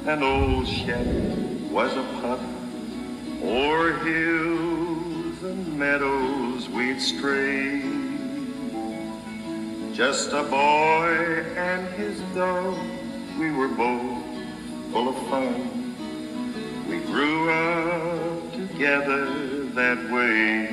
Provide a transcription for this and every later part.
and old Shep was a pup. O'er hills and meadows we'd stray, just a boy and his dog. We were both full of fun. We grew up together that way.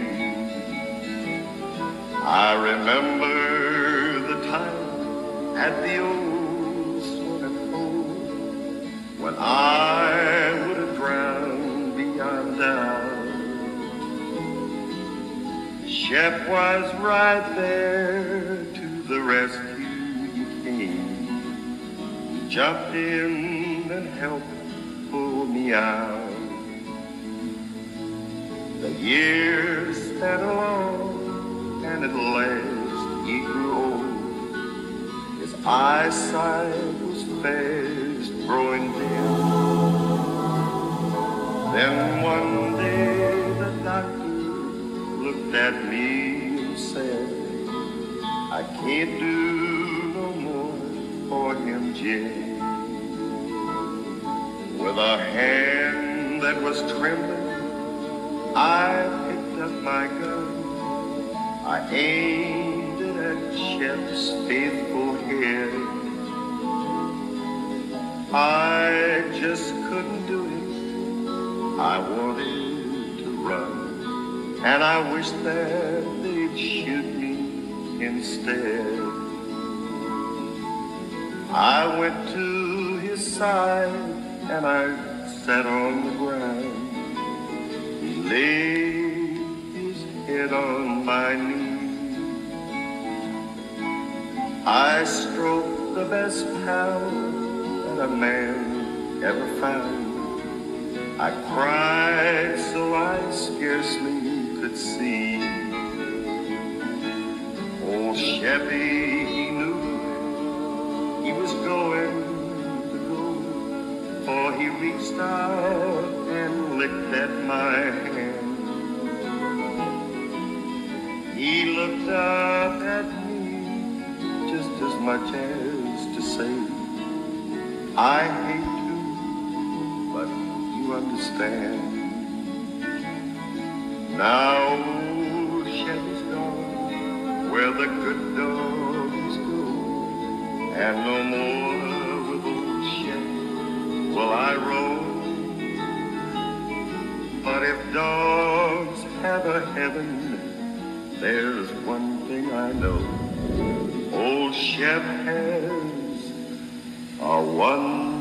I remember the time at the old swimming pool when I would have drowned beyond doubt. Shep was right there to the rescue. He came, he jumped in and helped pull me out. The years sped along, and at last he grew old. His eyesight was fast growing dim. Then one day the doctor looked at me and said, I can't do no more for him, Jim. With a hand that was trembling, I picked up my gun. I aimed it at Shep's faithful head. I just couldn't do it. I wanted to run, and I wished that they'd shoot me instead. I went to his side and I sat on the ground. He laid his head on my knee. I stroked the best pal that a man ever found. I cried so I scarcely could see. Old Sheppy, he knew he was going, for he reached out and licked at my hand. He looked up at me just as much as to say, I hate to, but you understand. Now old Shep is gone where the good dogs go, and no more with old Shep will I roam. But if dogs have a heaven, there's one thing I know. Old Shep has a one